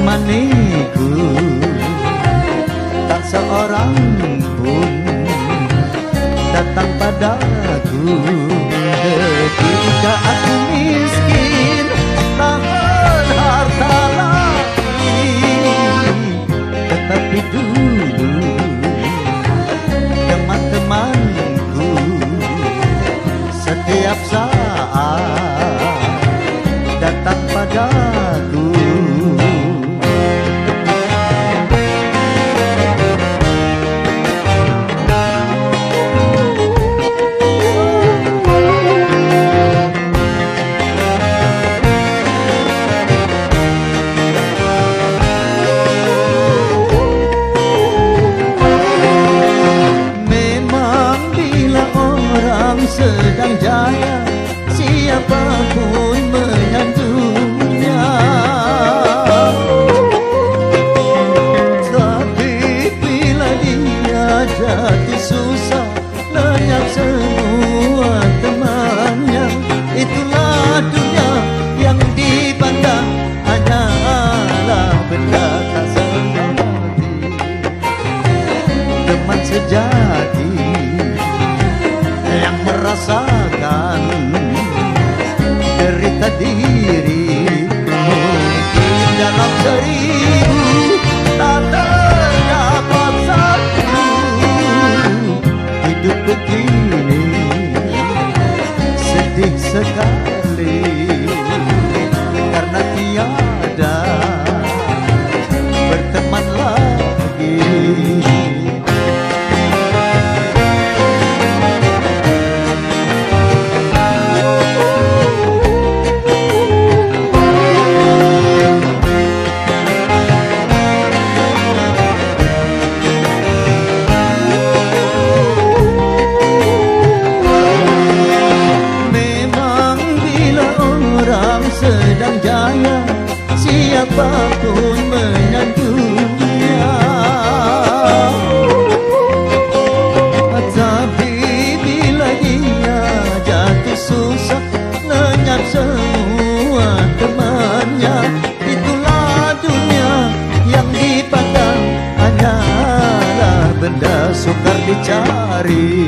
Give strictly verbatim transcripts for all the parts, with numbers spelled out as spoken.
menemaniku, tak seorang pun datang padaku ketika aku miskin, tak berharta lagi. Tetapi dulu teman-temanku setiap saat datang padaku. Sedang jaya, siapapun menyantungnya. Tapi bila dia jatuh susah, lenyap semua temannya. Itulah dunia yang dipandang hanyalah benda tak sejati. Teman sejati yang merasakan derita diri, mungkin dalam seribu tak terdapat satu. Hidup begini sedih sekali karena tiada berteman lagi. Sedang jaya, siapapun menyantungnya. Tapi bila dia jatuh susah, lenyap semua temannya. Itulah dunia yang dipandang hanyalah benda sukar dicari.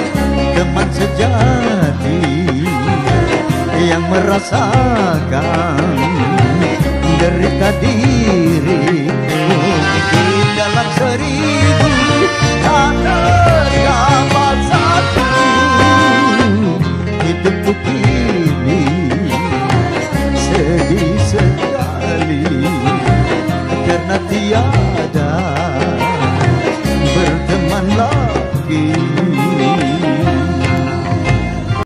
Teman sejati yang merasakan